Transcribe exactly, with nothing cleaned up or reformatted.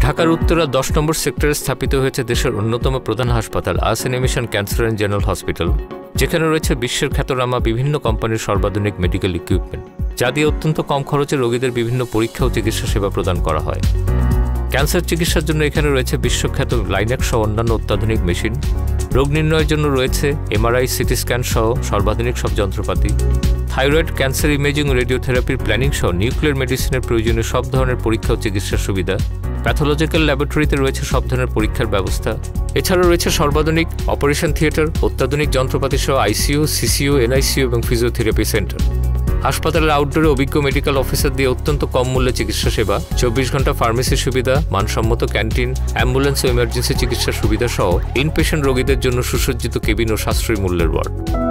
ঢাকার উত্তরা দশ নম্বর সেক্টরে স্থাপিত হয়েছে দেশের অন্যতম প্রধান হাসপাতাল Ahsan mission cancer and general hospital, যেখানে রয়েছে বিশ্বের খ্যাতনামা বিভিন্ন কোম্পানির সর্বাধুনিক মেডিকেল ইকুইপমেন্ট, যা দিয়ে অত্যন্ত কম খরচে রোগীদের বিভিন্ন পরীক্ষা ও চিকিৎসা সেবা প্রদান করা হয়। ক্যান্সার চিকিৎসার জন্য এখানে রয়েছে বিশ্বখ্যাত লাইন্যাক্স সহ অন্যান্য অত্যাধুনিক মেশিন। রোগ নির্ণয়ের জন্য রয়েছে এমআরআই, সিটি স্ক্যান সহ সর্বাধুনিক সব যন্ত্রপাতি। থাইরয়েড, ক্যান্সার ইমেজিং ও রেডিওথেরাপির প্ল্যানিং সহ নিউক্লিয়ার মেডিসিনের প্রয়োজনীয় সব ধরনের পরীক্ষা ও চিকিৎসার সুবিধা। প্যাথোলজিক্যাল ল্যাবরেটরিতে রয়েছে সব ধরনের পরীক্ষার ব্যবস্থা। এছাড়াও রয়েছে সর্বাধুনিক অপারেশন থিয়েটার, অত্যাধুনিক যন্ত্রপাতি সহ আইসিইউ, সিসিইউ, এনআইসিইউ এবং ফিজিওথেরাপি সেন্টার। হাসপাতালের আউটডোরে অভিজ্ঞ মেডিকেল অফিসার দিয়ে অত্যন্ত কম মূল্যে চিকিৎসা সেবা, চব্বিশ ঘন্টা ফার্মেসি সুবিধা, মানসম্মত ক্যান্টিন, অ্যাম্বুলেন্স ও ইমার্জেন্সি চিকিৎসার সুবিধা সহ ইনপেশেন্ট রোগীদের জন্য সুসজ্জিত কেবিন ও সাশ্রয়ী মূল্যের ওয়ার্ড।